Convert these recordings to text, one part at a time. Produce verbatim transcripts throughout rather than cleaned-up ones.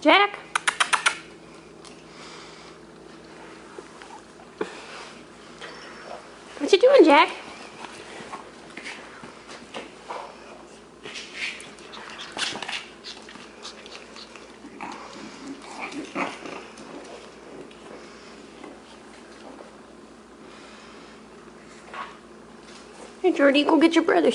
Jack? What you doing, Jack? Hey, Jordy, go get your brothers.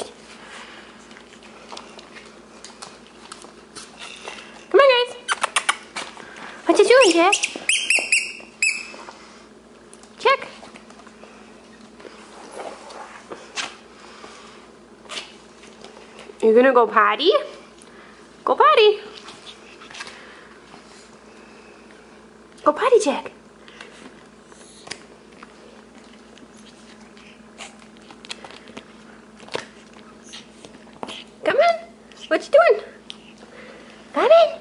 Come on, guys. What you doing, Jack? Check. You're gonna go potty? Go potty. Go potty, Jack. Come on. What you doing? Come in.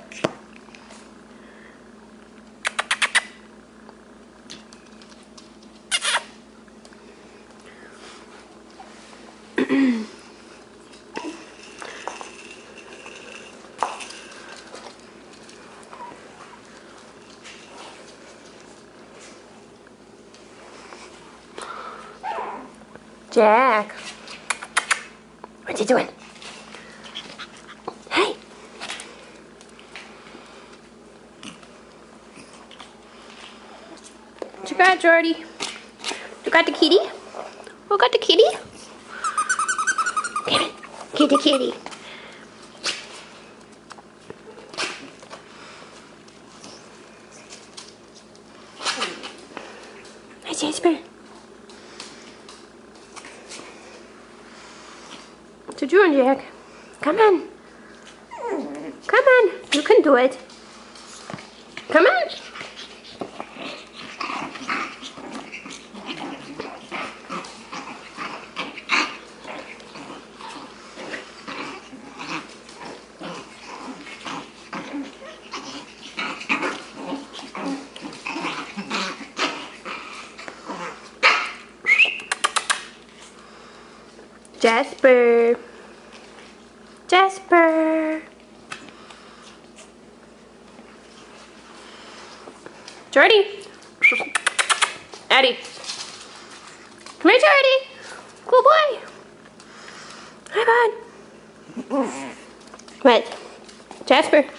Jack, what you doing? Hey. What you got, Jordy? You got the kitty? Who got the kitty? Come on, get the kitty. Hi, Jasper. What you doing, Jack? Come on. Come on. You can do it. Come on. Jasper. Jasper. Jordy. Addie. Come here, Jordy. Cool boy. Hi, bud. What? Jasper.